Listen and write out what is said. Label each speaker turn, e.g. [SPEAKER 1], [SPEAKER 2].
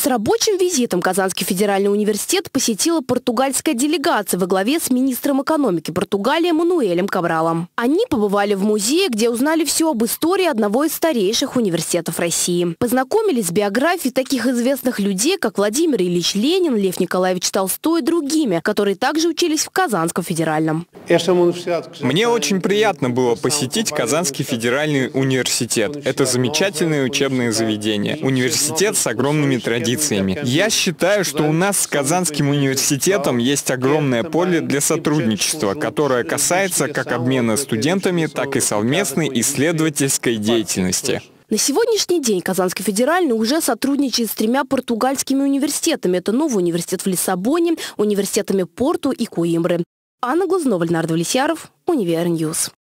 [SPEAKER 1] С рабочим визитом Казанский федеральный университет посетила португальская делегация во главе с министром экономики Португалии Мануэлем Кабралом. Они побывали в музее, где узнали все об истории одного из старейших университетов России. Познакомились с биографией таких известных людей, как Владимир Ильич Ленин, Лев Николаевич Толстой и другими, которые также учились в Казанском федеральном.
[SPEAKER 2] Мне очень приятно было посетить Казанский федеральный университет. Это замечательное учебное заведение. Университет с огромными традициями. Я считаю, что у нас с Казанским университетом есть огромное поле для сотрудничества, которое касается как обмена студентами, так и совместной исследовательской деятельности.
[SPEAKER 1] На сегодняшний день Казанский федеральный уже сотрудничает с 3 португальскими университетами. Это новый университет в Лиссабоне, университетами Порту и Коимбры. Анна Глазнова, Леонард Влесьяров, Универньюз.